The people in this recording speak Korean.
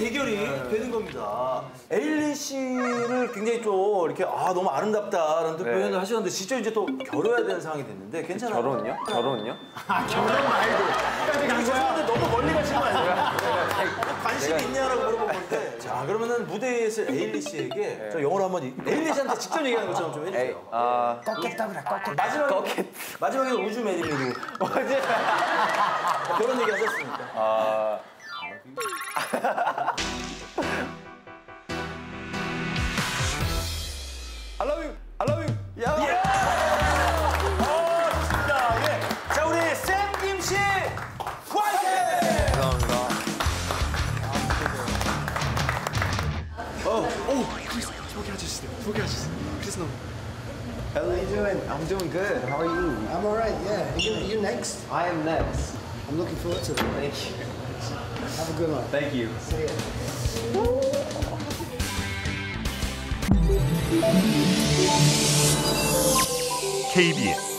대결이 되는 겁니다. 에일리 씨를 굉장히 좀 이렇게 너무 아름답다라는 또 표현을 하셨는데 진짜 이제 또 결혼해야 되는 상황이 됐는데 괜찮아요? 결혼요? 결혼요? 결혼 말고. 죄송한데 너무 멀리 가신 거 아니에요? 관심이 있냐라고 물어본 건데. 자, 그러면은 무대에 있을 에일리 씨에게 저 영어로 한번 에일리 씨한테 직접 얘기하는 것처럼 좀 해주세요. 꺾겠다 그래, 꺾겠다. 마지막에 우주 메리미로 그런 얘기 하셨으니까. I love you, I love you. 예! 좋습니다. 예. 자, 우리 샘김 씨, 화이팅! 감사합니다. How are you doing? I'm doing good. How are you? I'm all right, yeah. You next? I am next. I'm looking forward to it. Thank you. Have a good one. Thank you. See ya. KBS